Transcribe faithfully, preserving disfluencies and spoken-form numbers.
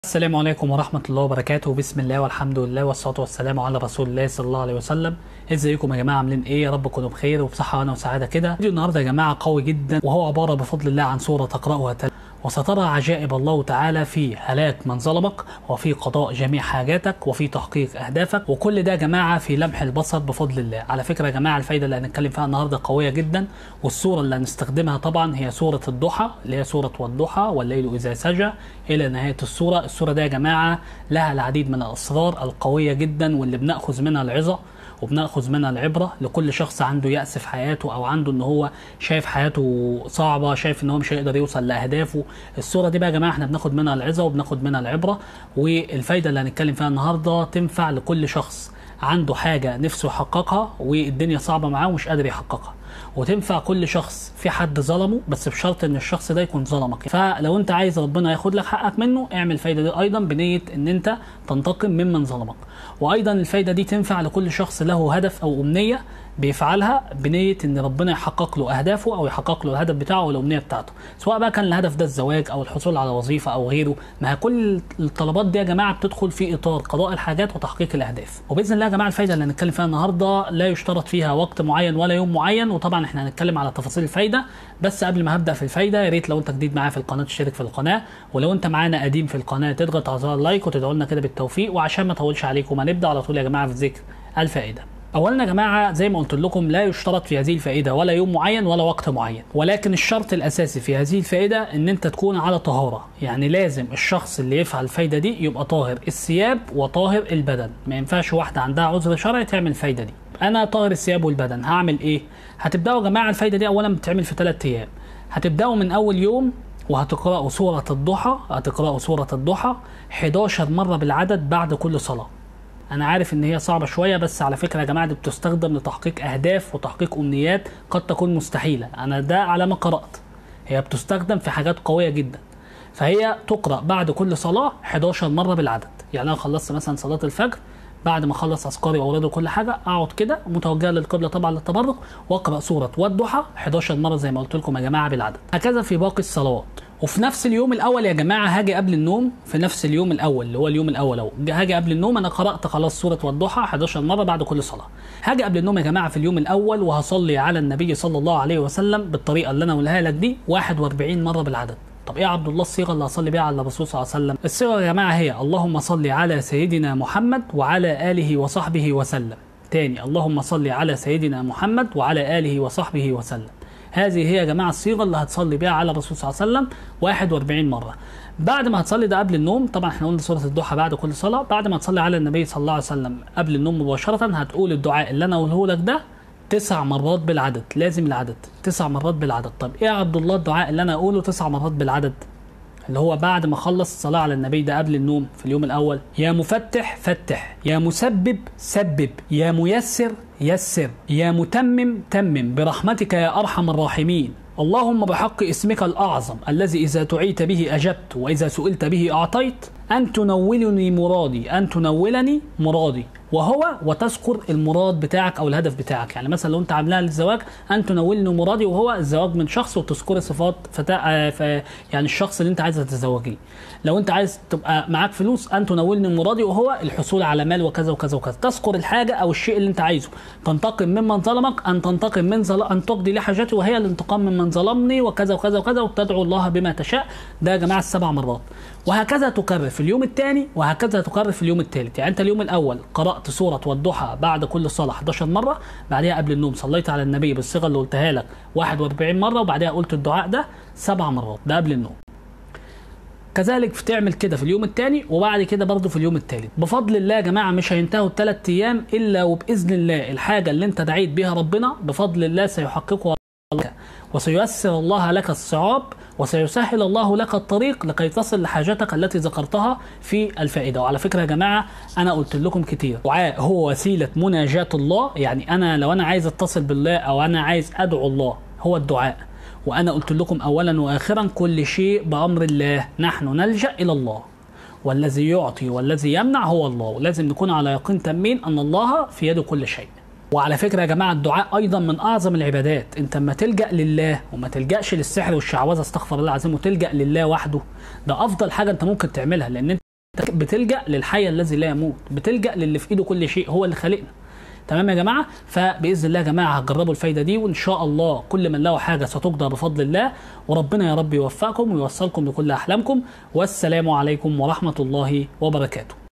السلام عليكم ورحمة الله وبركاته. بسم الله والحمد لله والصلاة والسلام على رسول الله صلى الله عليه وسلم. ازيكم يا جماعة، عاملين ايه؟ يا رب تكونوا بخير وبصحة وانا وسعادة كده. فيديو النهارده يا جماعة قوي جدا، وهو عبارة بفضل الله عن سورة تقرأها تل... وسترى عجائب الله تعالى في هلاك من ظلمك، وفي قضاء جميع حاجاتك، وفي تحقيق اهدافك، وكل ده يا جماعة في لمح البصر بفضل الله. على فكرة يا جماعة الفايدة اللي هنتكلم فيها النهارده قوية جدا، والسورة اللي هنستخدمها طبعا هي سورة الضحى، اللي هي سورة والضحى والليل اذا سجى الى نهاية السورة. السورة دي يا جماعة لها العديد من الاسرار القوية جدا، واللي بناخذ منها العظة وبناخذ منها العبره لكل شخص عنده يأس في حياته، او عنده ان هو شايف حياته صعبه، شايف ان هو مش هيقدر يوصل لاهدافه. السوره دي بقى يا جماعه احنا بناخد منها العظه وبناخد منها العبره، والفايده اللي هنتكلم فيها النهارده تنفع لكل شخص عنده حاجه نفسه يحققها والدنيا صعبه معاه ومش قادر يحققها، وتنفع كل شخص في حد ظلمه، بس بشرط ان الشخص ده يكون ظلمك. فلو انت عايز ربنا ياخد لك حقك منه، اعمل الفايده دي ايضا بنيه ان انت تنتقم ممن ظلمك. وايضا الفايده دي تنفع لكل شخص له هدف او امنيه بيفعلها بنيه ان ربنا يحقق له اهدافه، او يحقق له الهدف بتاعه او الامنيه بتاعته، سواء بقى كان الهدف ده الزواج او الحصول على وظيفه او غيره. ما هي كل الطلبات دي يا جماعه بتدخل في اطار قضاء الحاجات وتحقيق الاهداف. وباذن الله يا جماعه الفايده اللي هنتكلم فيها النهارده لا يشترط فيها وقت معين ولا يوم معين، وطبعا احنا هنتكلم على تفاصيل الفايده. بس قبل ما هبدا في الفايده، يا ريت لو انت جديد معايا في القناه تشترك في القناه، ولو انت معانا قديم في القناه تضغط على زر اللايك وتدعوا لنا كده بالتوفيق. وعشان ما اطولش عليكم هنبدا على طول يا جماعه في ذكر الفائده. اولا يا جماعه زي ما قلت لكم لا يشترط في هذه الفائده ولا يوم معين ولا وقت معين، ولكن الشرط الاساسي في هذه الفائده ان انت تكون على طهاره. يعني لازم الشخص اللي يفعل الفائده دي يبقى طاهر الثياب وطاهر البدن. ما ينفعش واحده عندها عذر شرعي تعمل الفائده دي. انا طاهر الثياب والبدن، هعمل ايه؟ هتبداوا يا جماعه الفائده دي اولا بتتعمل في ثلاث ايام. هتبداوا من اول يوم وهتقراوا سوره الضحى، هتقراوا سوره الضحى حداشر مره بالعدد بعد كل صلاه. انا عارف ان هي صعبه شويه، بس على فكره يا جماعه دي بتستخدم لتحقيق اهداف وتحقيق امنيات قد تكون مستحيله. انا ده على ما قرات، هي بتستخدم في حاجات قويه جدا. فهي تقرا بعد كل صلاه حداشر مره بالعدد. يعني انا خلصت مثلا صلاه الفجر، بعد ما اخلص اذكاري واورادي وكل حاجه اقعد كده متوجهه للقبله طبعا للتبرك، واقرا سوره والضحى حداشر مره زي ما قلت لكم يا جماعه بالعدد. هكذا في باقي الصلوات. وفي نفس اليوم الاول يا جماعه هاجي قبل النوم، في نفس اليوم الاول اللي هو اليوم الاول اهو، هاجي قبل النوم انا قرات خلاص سوره والضحى حداشر مره بعد كل صلاه. هاجي قبل النوم يا جماعه في اليوم الاول وهصلي على النبي صلى الله عليه وسلم بالطريقه اللي انا قولها لك دي واحد واربعين مره بالعدد. طب ايه يا عبد الله الصيغه اللي هصلي بيها على الرسول صلى الله عليه وسلم؟ الصيغه يا جماعه هي اللهم صل على سيدنا محمد وعلى اله وصحبه وسلم. تاني اللهم صل على سيدنا محمد وعلى اله وصحبه وسلم. هذه هي يا جماعه الصيغه اللي هتصلي بيها على الرسول صلى الله عليه وسلم واحد واربعين مره. بعد ما هتصلي ده قبل النوم، طبعا احنا قلنا سوره الضحى بعد كل صلاه. بعد ما تصلي على النبي صلى الله عليه وسلم قبل النوم مباشره هتقول الدعاء اللي انا اقوله لك ده تسع مرات بالعدد. لازم العدد تسع مرات بالعدد. طب ايه يا عبد الله الدعاء اللي انا اقوله تسع مرات بالعدد اللي هو بعد ما اخلص الصلاه على النبي ده قبل النوم في اليوم الاول؟ يا مفتح فتح، يا مسبب سبب، يا ميسر يسر، يا متمم تمم برحمتك يا ارحم الراحمين. اللهم بحق اسمك الاعظم الذي اذا دعيت به اجبت واذا سئلت به اعطيت، ان تنولني مرادي، ان تنولني مرادي، وهو وتذكر المراد بتاعك او الهدف بتاعك. يعني مثلا لو انت عاملها للزواج ان تنولني مرادي، وهو الزواج من شخص، وتذكري صفات فتاة ف... يعني الشخص اللي انت عايزه تتزوجيه. لو انت عايز تبقى معاك فلوس ان تنولني مرادي، وهو الحصول على مال وكذا وكذا وكذا. تذكر الحاجه او الشيء اللي انت عايزه. تنتقم ممن ظلمك، ان تنتقم من ظل... ان تقضي لي حاجتي وهي الانتقام ممن ظلمني وكذا وكذا وكذا، وتدعو الله بما تشاء. ده يا جماعه السبع مرات. وهكذا تكرر في اليوم الثاني، وهكذا تكرر في اليوم الثالث. يعني انت اليوم الاول قرات سوره والضحى بعد كل صلاه حداشر مره، بعدها قبل النوم صليت على النبي بالصيغه اللي قلتها لك واحد واربعين مره، وبعدها قلت الدعاء ده سبع مرات، ده قبل النوم. كذلك تعمل كده في اليوم الثاني، وبعد كده برضه في اليوم الثالث. بفضل الله يا جماعه مش هينتهوا الثلاث ايام الا وباذن الله الحاجه اللي انت دعيت بها ربنا بفضل الله سيحققها لك، وسييسر الله لك الصعاب، وسيسهل الله لك الطريق لكي تصل لحاجتك التي ذكرتها في الفائده. وعلى فكره يا جماعه انا قلت لكم كتير، الدعاء هو وسيله مناجاه الله. يعني انا لو انا عايز اتصل بالله او انا عايز ادعو الله هو الدعاء. وانا قلت لكم اولا واخرا كل شيء بامر الله، نحن نلجا الى الله، والذي يعطي والذي يمنع هو الله. ولازم نكون على يقين تامين ان الله في يده كل شيء. وعلى فكره يا جماعه الدعاء ايضا من اعظم العبادات. انت اما تلجا لله وما تلجاش للسحر والشعوذه، استغفر الله العظيم، وتلجا لله وحده، ده افضل حاجه انت ممكن تعملها. لان بتلجأ للحي الذي لا يموت، بتلجأ للي في ايده كل شيء، هو اللي خلقنا. تمام يا جماعه؟ فباذن الله يا جماعه هتجربوا الفايده دي، وان شاء الله كل من له حاجه ستقضى بفضل الله، وربنا يا رب يوفقكم ويوصلكم لكل احلامكم. والسلام عليكم ورحمه الله وبركاته.